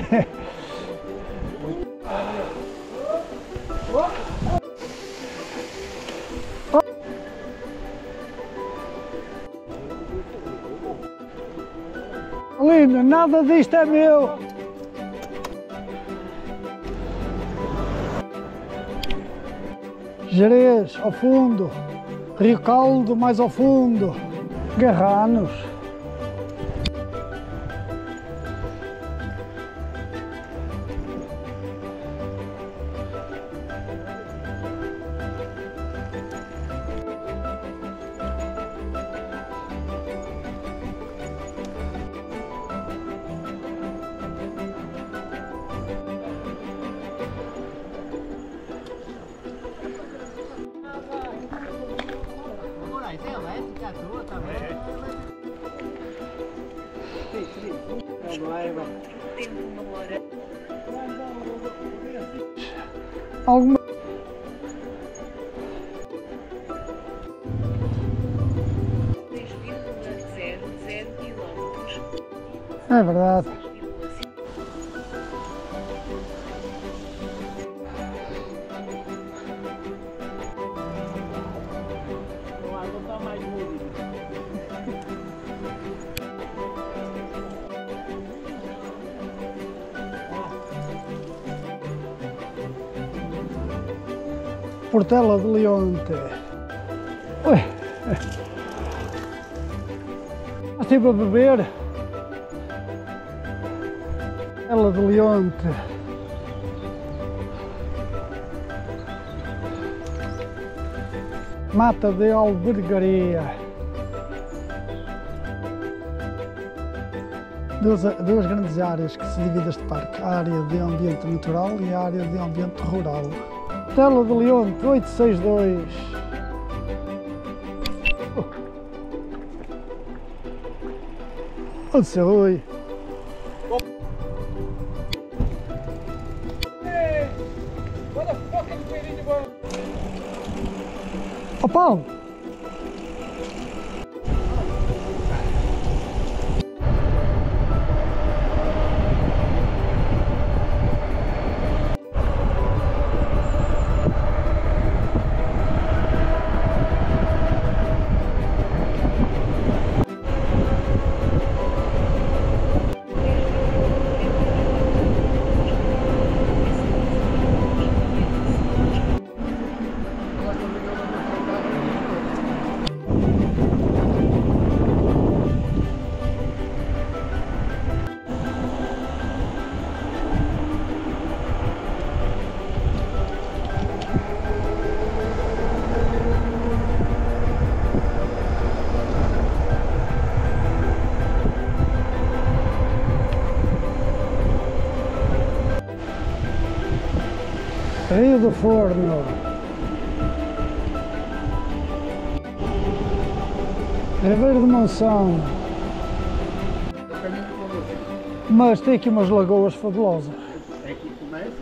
Lindo, nada disto é meu. Jerez ao fundo, Rio Caldo mais ao fundo, Garranos. Alguma... É verdade. Portela de Leonte. Ui. Estive a beber. Portela de Leonte. Mata de Albergaria. Duas grandes áreas que se dividem este parque. A área de ambiente natural e a área de ambiente rural. Portela de Leonte 862. Onde se Rui? Ó Paulo! Rio do Forno. Ribeiro de Monção. Mas tem aqui umas lagoas fabulosas. É aqui que começa.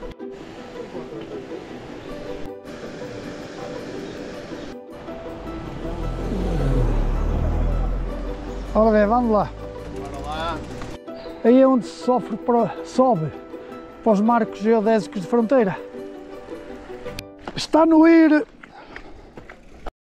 Ora bem, vamos lá. Bora lá. Aí é onde se sobe para os marcos geodésicos de fronteira. Está no ir